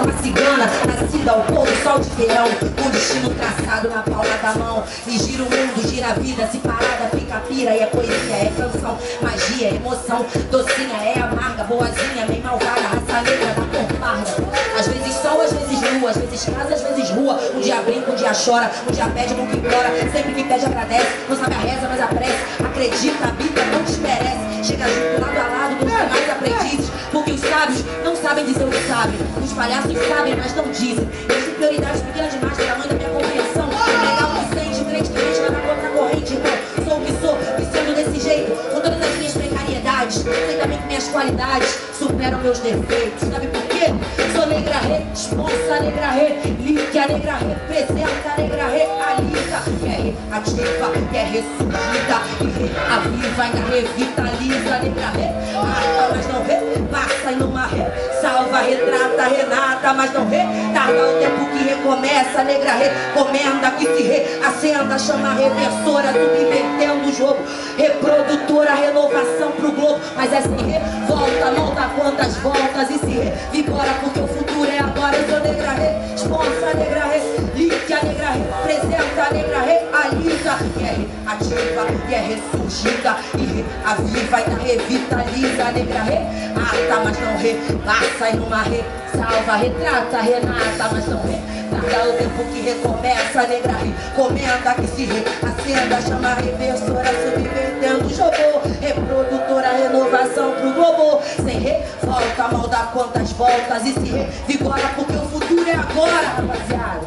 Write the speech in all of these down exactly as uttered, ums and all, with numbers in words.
uma cigana, nascida ao pôr do sol de verão, com destino traçado na palma da mão. E gira o mundo, gira a vida, se parada fica pira. E é poesia, é canção, magia, é emoção. Docinha, é amarga, boazinha, meio malvada, raça negra da cor parda. Às vezes sol, às vezes lua, às vezes casa, às vezes rua. Um dia brinca, um dia chora, um dia pede, nunca implora. Sempre que pede agradece, não sabe a reza, mas a prece. Acredita, habita, não desmerece. Chega junto, lado a lado, com os demais aprendizes. Porque os sábios não sabem dizer o que sabem. Os palhaços sabem, mas não dizem. Eles têm prioridades pequenas demais, do tamanho da minha compreensão. Legal que sente, crente que mente, nada contra a corrente, irmão. Sou o que sou, e sendo desse jeito, com todas as minhas precariedades. Sei também que minhas qualidades superam meus defeitos. Sabe por quê? Sou negra responsa, negra relíquia, negra representa, negra realista. Que é reativa, que é ressurgida, e reaviva, ainda revitaliza. Negra remata, mas não repassa, e numa re salva, retrata, renata, mas não retarda o tempo que recomeça. Negra recomenda que se reacenda, chama reversora, subvertendo o jogo, reprodutora, renovação pro globo. Mas é se revolta, não dá quantas voltas, e se revigora porque o futuro é agora. Eu sou negra responsa, negra relíquia, negra representa, negra realisa, que é reativa, que é ressurgida, e reaviva, ainda revitaliza. Negra reata, mas não repassa, e numa ressalva, retrata, renata, mas não retarda o tempo que recomeça. Negra recomenda que se reacenda, chama reversora, subvertendo o jogo, reprodutora, renovação pro globo. Sem revolta, mal dá quantas voltas, e se revigora porque o futuro é agora, rapaziada.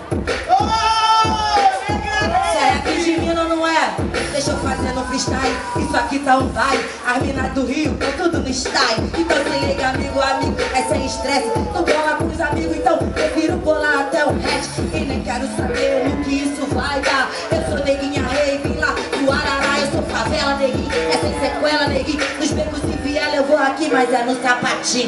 Será que de mim não é? Deixa eu fazer no freestyle, isso aqui tá um baile. As minas do Rio, tão tudo no style. Então se liga, amigo, amigo, é sem estresse. Tu bola com os amigos, então prefiro bolar até o resto. E nem quero saber no que isso vai dar. Eu sou neguinha rei, vim lá do Arará. Eu sou favela, neguinho, é sem sequela, neguinho. Nos becos se vier eu vou aqui, mas é no sapatinho.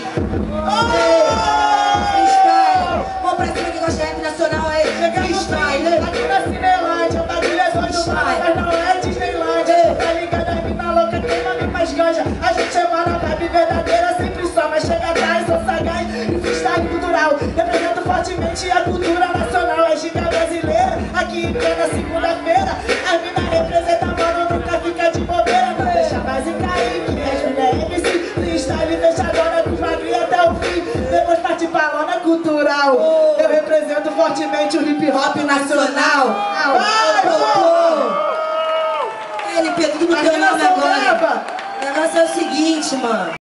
Freestyle, vamos pra cima que gosta de rap nacional aí. Freestyle, aqui na Cinelândia, o bagulho é doido, mas não é Disneylândia. Tá ligado, a mina louca, quem não mais ganja. A gente é uma vibe verdadeira, sempre só, mas chega atrás, sou sagaz e freestyle cultural. Represento fortemente a cultura nacional, a giga brasileira. Aqui em plena segunda-feira, a mina representa, mano, nunca fica de bobeira. Não deixa mais cair, que as mina é M C. Freestyle fechadona dos magrinhos até o fim. Depois parte pra lona cultural. Eu represento fortemente o hip hop nacional. Vai, pô! Ele, Pedro, no teu nome agora. O negócio é o seguinte, mano.